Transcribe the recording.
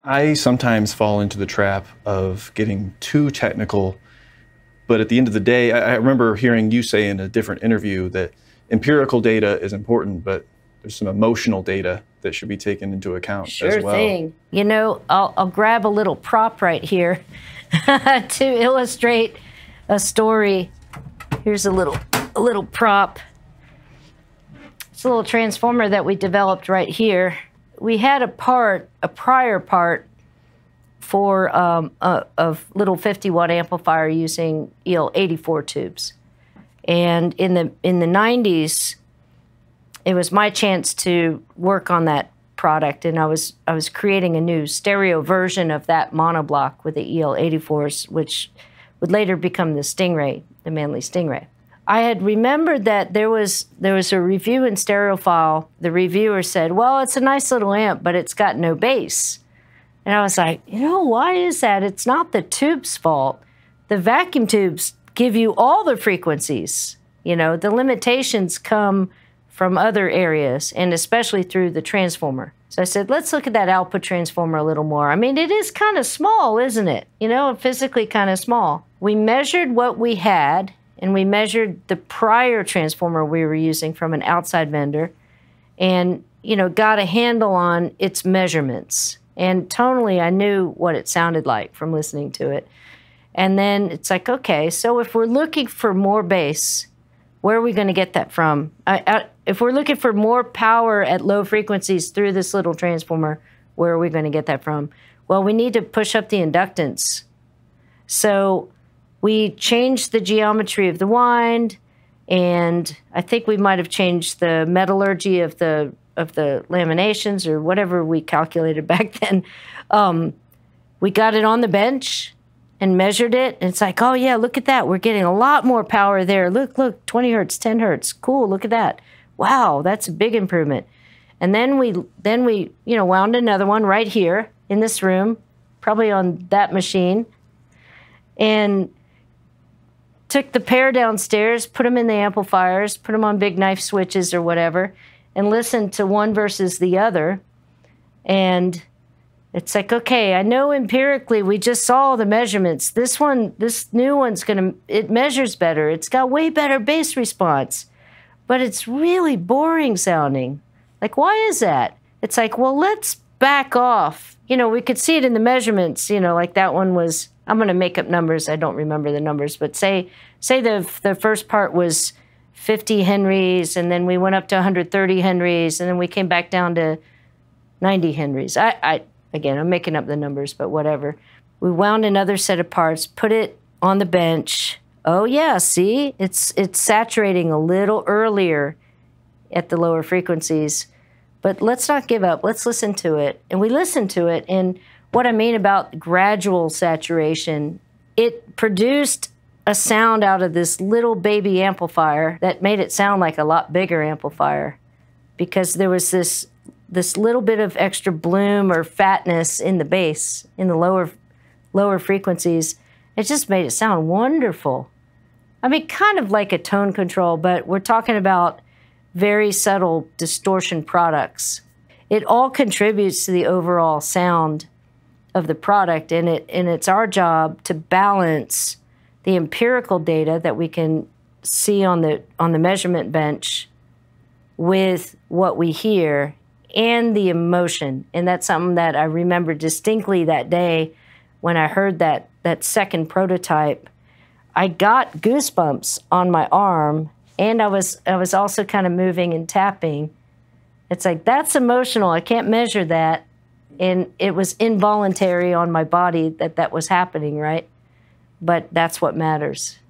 I sometimes fall into the trap of getting too technical, but at the end of the day, I remember hearing you say in a different interview that empirical data is important, but there's some emotional data that should be taken into account as well. Sure thing. You know, I'll grab a little prop right here to illustrate a story. Here's a little prop. It's a little transformer that we developed right here. We had a prior part for a little 50-watt amplifier using EL84 tubes. And in the 90s, it was my chance to work on that product, and I was creating a new stereo version of that monoblock with the EL84s, which would later become the Stingray, the Manley Stingray. I had remembered that there was a review in Stereophile. The reviewer said, well, it's a nice little amp, but it's got no bass. And I was like, you know, why is that? It's not the tube's fault. The vacuum tubes give you all the frequencies. You know, the limitations come from other areas, and especially through the transformer. So I said, let's look at that output transformer a little more. I mean, it is kind of small, isn't it? You know, physically kind of small. We measured what we had, and we measured the prior transformer we were using from an outside vendor, and, you know, got a handle on its measurements. And tonally, I knew what it sounded like from listening to it. And then it's like, okay, so if we're looking for more bass, where are we going to get that from? If we're looking for more power at low frequencies through this little transformer, where are we going to get that from? Well, we need to push up the inductance. So we changed the geometry of the wind, and I think we might have changed the metallurgy of the laminations or whatever we calculated back then. We got it on the bench and measured it, and it's like, oh yeah, look at that. We're getting a lot more power there. Look, 20 hertz, 10 hertz. Cool, look at that. Wow, that's a big improvement. And then we you know, wound another one right here in this room, probably on that machine, and took the pair downstairs, put them in the amplifiers, put them on big knife switches or whatever, and listened to one versus the other. And it's like, okay, I know empirically we just saw the measurements. This new one's it measures better. It's got way better bass response, but it's really boring sounding. Like, why is that? It's like, well, let's back off. You know, we could see it in the measurements, you know, like that one was, I'm going to make up numbers. I don't remember the numbers, but say the first part was 50 Henrys, and then we went up to 130 Henrys, and then we came back down to 90 Henrys. Again, I'm making up the numbers, but whatever. We wound another set of parts, put it on the bench. Oh yeah, see? It's saturating a little earlier at the lower frequencies. But let's not give up. Let's listen to it. And we listened to it, and what I mean about gradual saturation, it produced a sound out of this little baby amplifier that made it sound like a lot bigger amplifier, because there was this little bit of extra bloom or fatness in the bass, in the lower frequencies. It just made it sound wonderful. I mean, kind of like a tone control, but we're talking about very subtle distortion products. It all contributes to the overall sound of the product, and it's our job to balance the empirical data that we can see on the measurement bench with what we hear and the emotion. And that's something that I remember distinctly that day when I heard that second prototype. I got goosebumps on my arm, and I was also kind of moving and tapping. It's like, that's emotional. I can't measure that. And it was involuntary on my body that was happening, right? But that's what matters.